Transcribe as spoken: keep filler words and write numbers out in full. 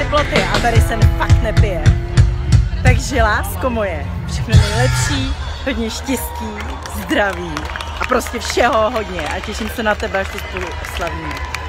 teploty a tady se fakt nepije. Takže lásko moje, všechno nejlepší, hodně štěstí, zdraví a prostě všeho hodně a těším se na tebe, až to spolu oslavíme.